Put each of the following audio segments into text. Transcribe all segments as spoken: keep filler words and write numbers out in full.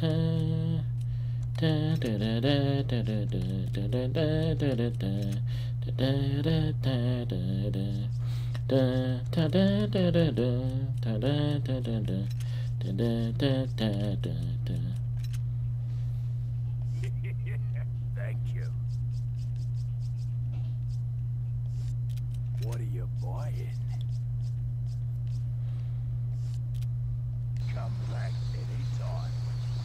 Thank you. What are you buying? Come back anytime.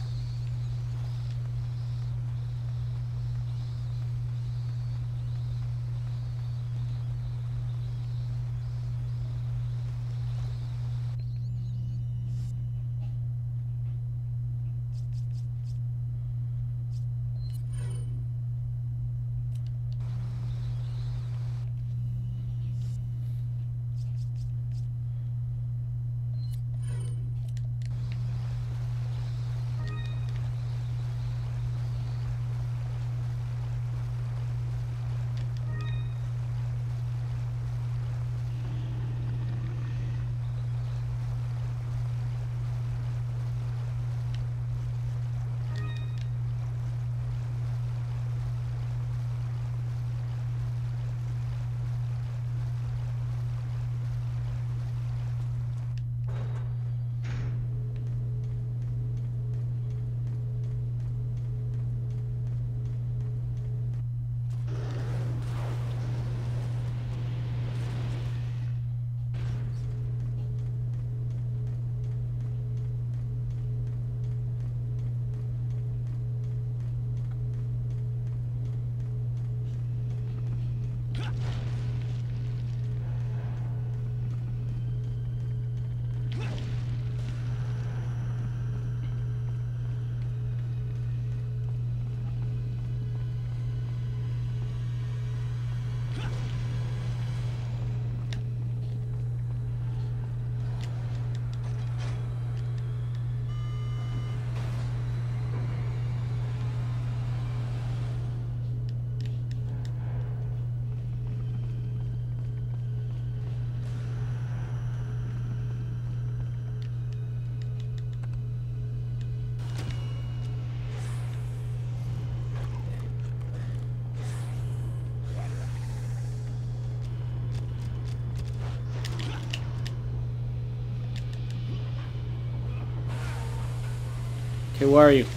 Okay, where are you?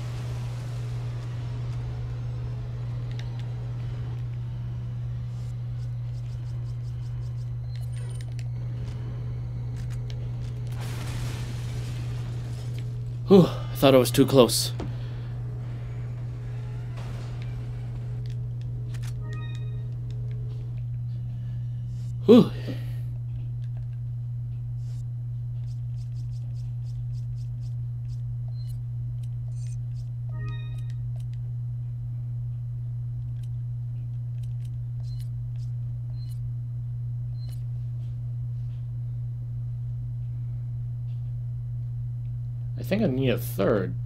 Whew, I thought I was too close. Whew. I think I need a third.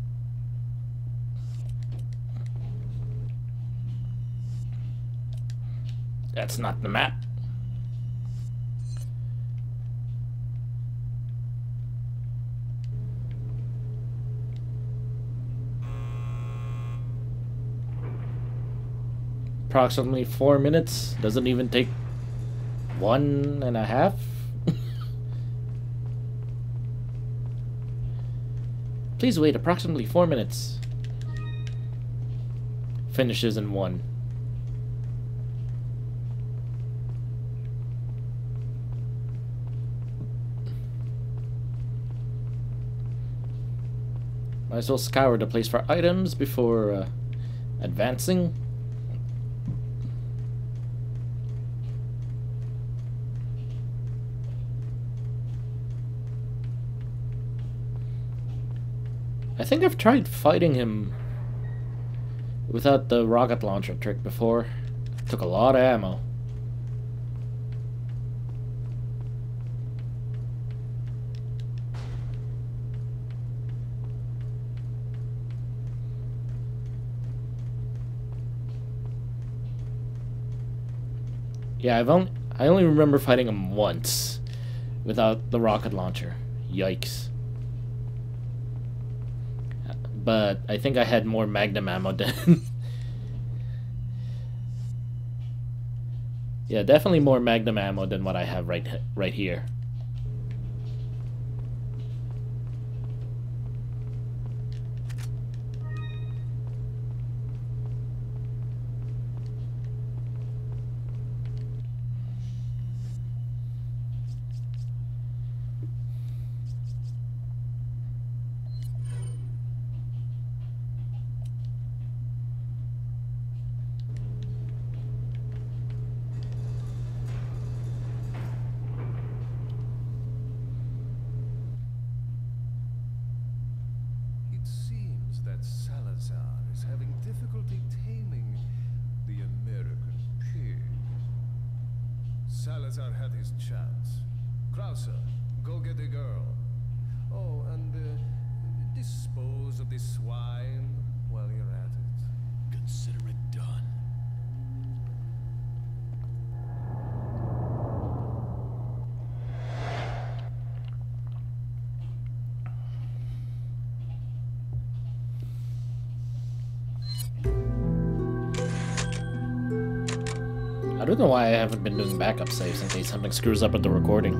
That's not the map. Approximately four minutes. Doesn't even take one and a half. Please wait approximately four minutes. Finishes in one. Might as well scour the place for items before uh, advancing. I think I've tried fighting him without the rocket launcher trick before. Took a lot of ammo. Yeah, I've only I only remember fighting him once without the rocket launcher. Yikes. but I think I had more magnum ammo than... Yeah, definitely more magnum ammo than what I have right right here. Difficulty taming the American pig. Salazar had his chance. Krauser, go get the girl. Oh, and uh, dispose of the swine while you're at it. Consider it done. I don't know why I haven't been doing backup saves in case something screws up with the recording.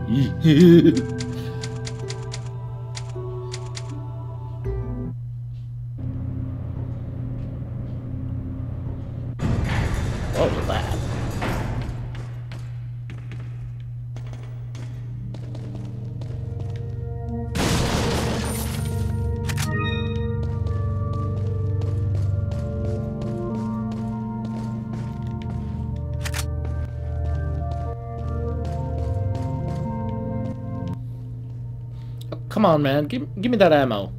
What was that? Come on, man. Give, give me that ammo.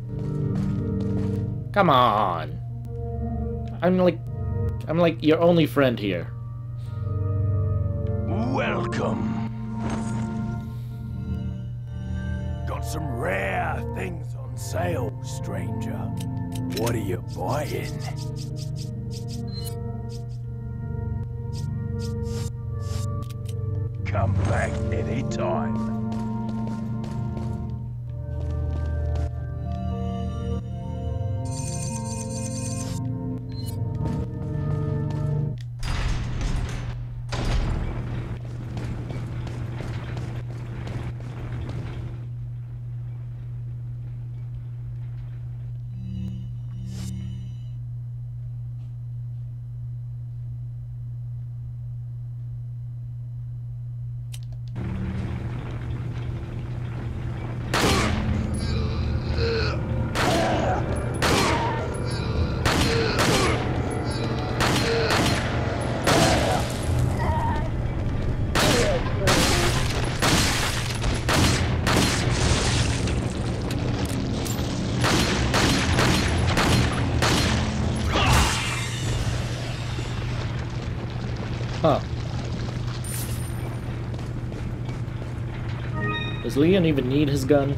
Come on. I'm like... I'm like your only friend here. Welcome. Got some rare things on sale, stranger. What are you buying? Come back anytime. Huh. Does Leon even need his gun?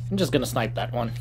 I'm just gonna snipe that one.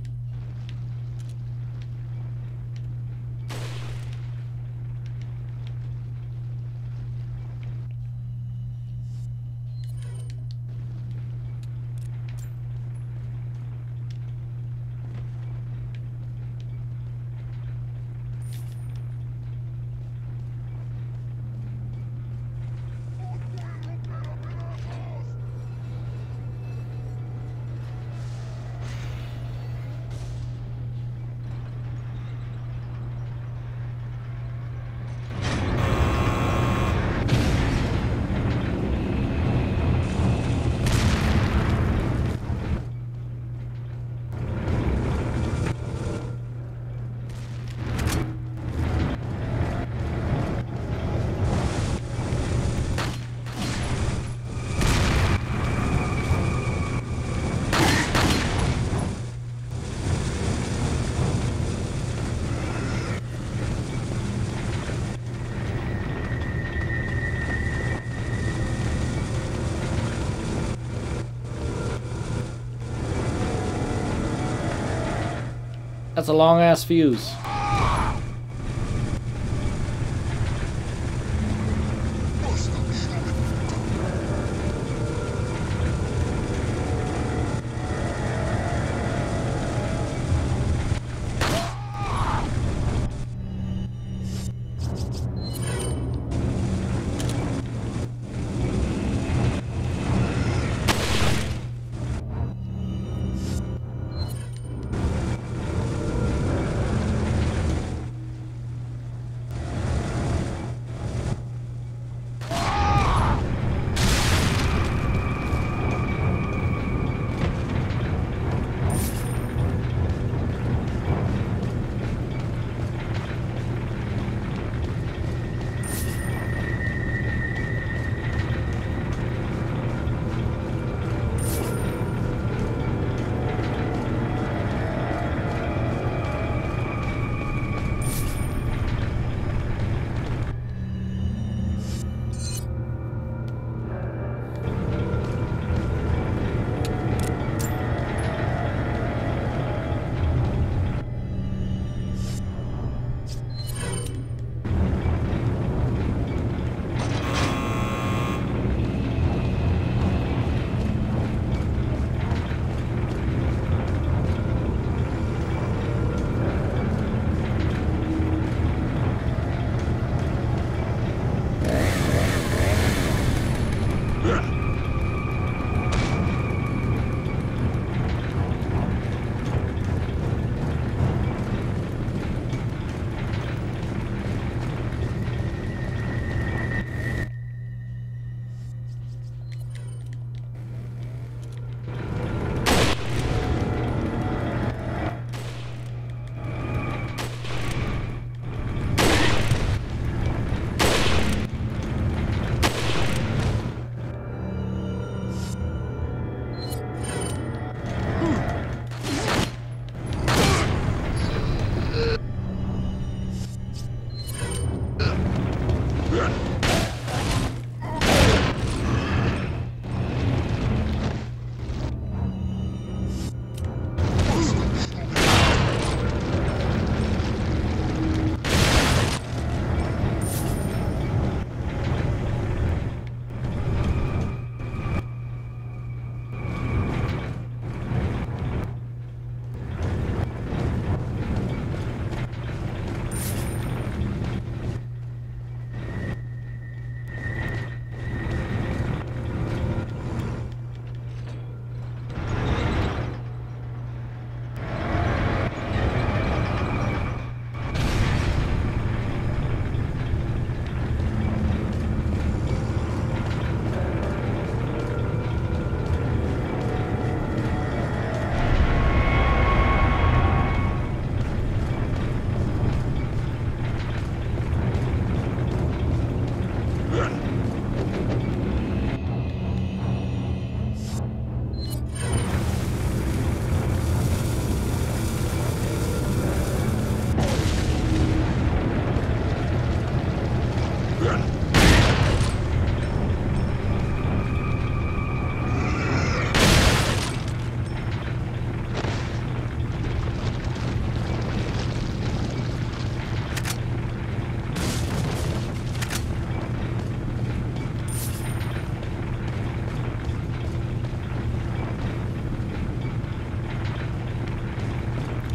That's a long ass fuse.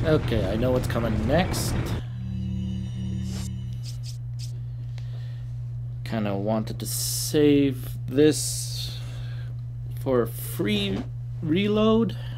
Okay, I know what's coming next. Kind of wanted to save this for a free reload.